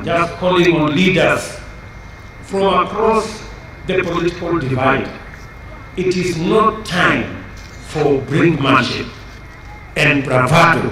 just calling on leaders from across the political divide. It is not time for brinkmanship and bravado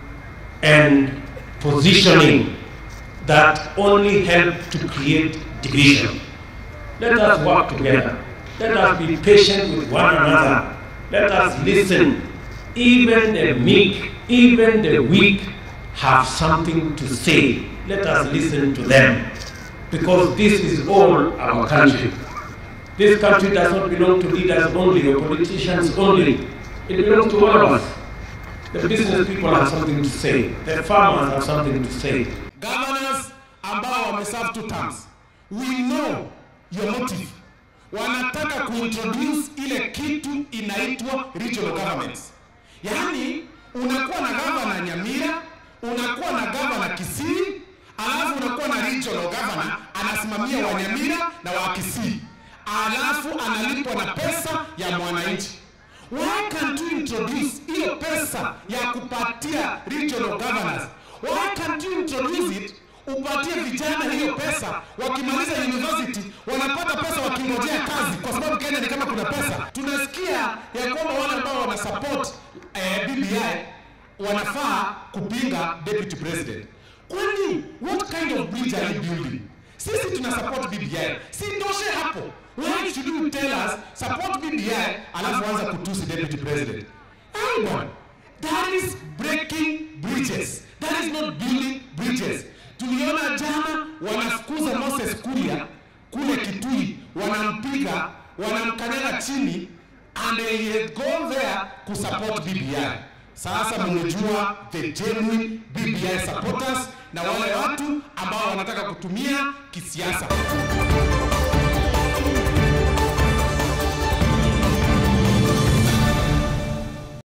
and positioning that only help to create division. Let us work together. Let us be patient with one another. Let us listen. Even the meek, even the weak have something to say. Let us listen to them, because this is all our country. This country does not belong to leaders only or politicians only. It belongs to all of us. The business people have something to say. The farmers have something to say. Governors ambao wameserve 2 terms, we know your motive. Wanataka kuintroduce ile kitu inaitwa regional governments. Yaani unakuwa na governor Nyamira, unakuwa na governor Kisii, alafu unakuwa na regional governor anasimamia wa Nyamira na wa Kisii, alafu analipwa na pesa ya mwananchi. Why can't you introduce hiyo pesa ya kupatia regional governors? Why can't you introduce it, upatie vijana hiyo pesa, wakimaliza university wanapata pesa wakingojea kazi, kwa sababu Kenya ni kama kuna pesa. Tunasikia ya kwamba wale ambao wana support BBI wanafaa kupinga deputy president. Kwani what kind of bridge are you building? Sisi tuna support BBI, si ndoshe hapo. Why should you tell us support BBI alafu anza kutusi deputy president? Anyone, that is breaking bridges. That is not building bridges. Tuliona jana wanafukuza Moses Kuria kule Kitui, wanampiga, wanamkanyaga chini, and they had gone there to support BBI. Sasa mmejua the genuine BBI supporters na wale watu ambao wanataka kutumia kisiasa.